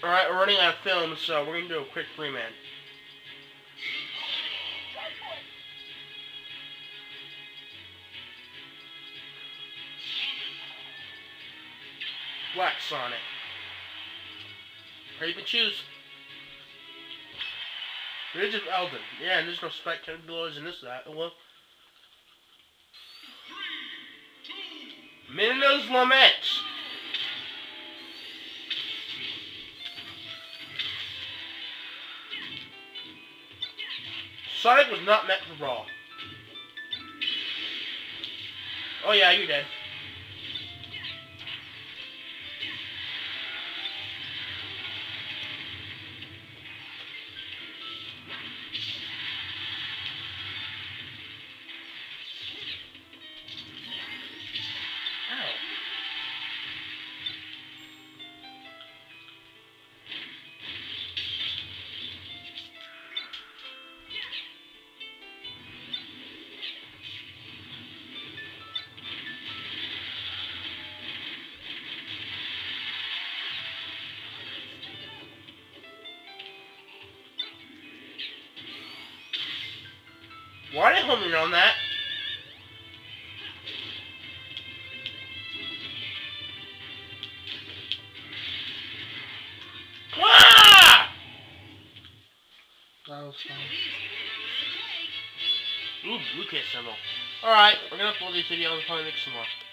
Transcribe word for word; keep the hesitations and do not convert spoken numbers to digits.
Alright, we're running out of film, so we're gonna do a quick three-man. Black Sonic. Or you can choose Ridge of Eldin. Yeah, and there's no spectaculars and this that. Well, Minato's Laments. Sonic was not meant for Brawl. Oh yeah, you're dead. Why did homing on that? Ah! That was fun. Ooh, blue case symbol. Alright, we're gonna upload this video and probably make some more.